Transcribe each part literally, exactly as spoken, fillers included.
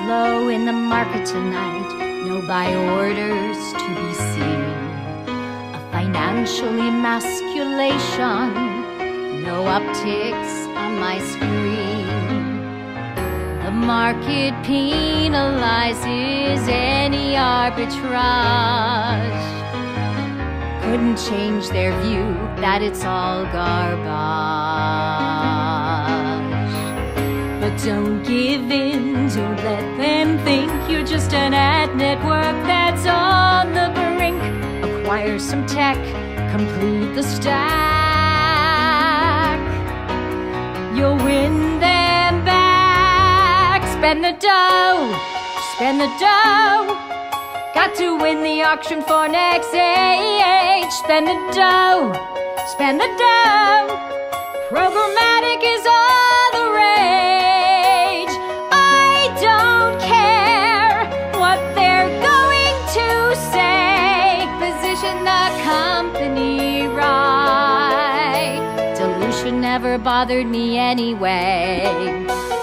flow in the market tonight, no buy orders to be seen. A financial emasculation, no upticks on my screen. The market penalizes any arbitrage. Couldn't change their view that it's all garbage. But don't give in, don't let them think you're just an ad network that's on the brink. Acquire some tech, complete the stack. You'll win them back. Spend the dough, spend the dough. Got to win the auction for Nexage. Spend the dough, spend the dough. Programmatic is all the rage. I don't care what they're going to say. Position the company right. Dilution never bothered me anyway.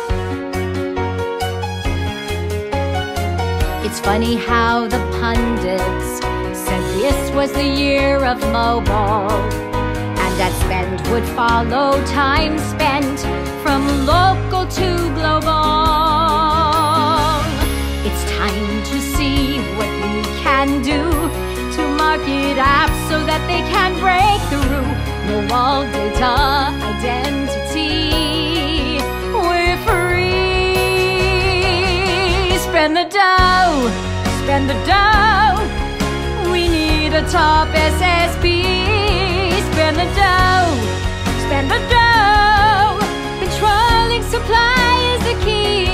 It's funny how the pundits said this was the year of mobile, and that spend would follow time spent from local to global. It's time to see what we can do to market apps so that they can break through. No wall data identity, we're free. Spend the dough, spend the dough. We need a top S S P. Spend the dough, spend the dough. Controlling supply is the key.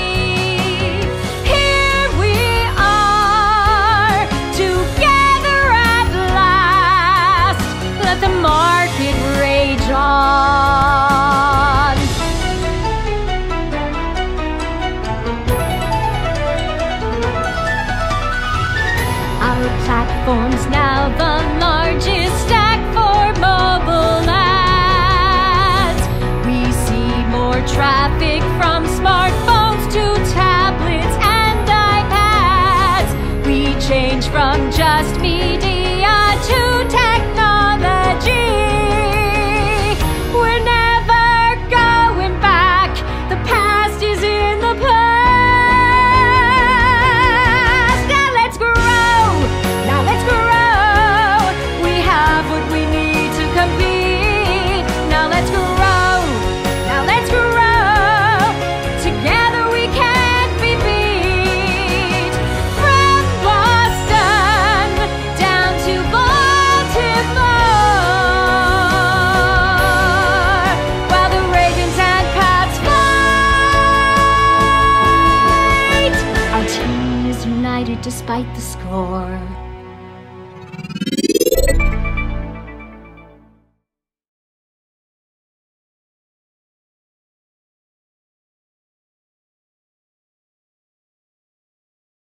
Here we are, together at last. Let the market rage on. Our platform's now the largest stack for mobile ads. We see more traffic from smartphones to tablets and iPads. We change from just media to technology. We're never going back. The past is in the past. Despite the score.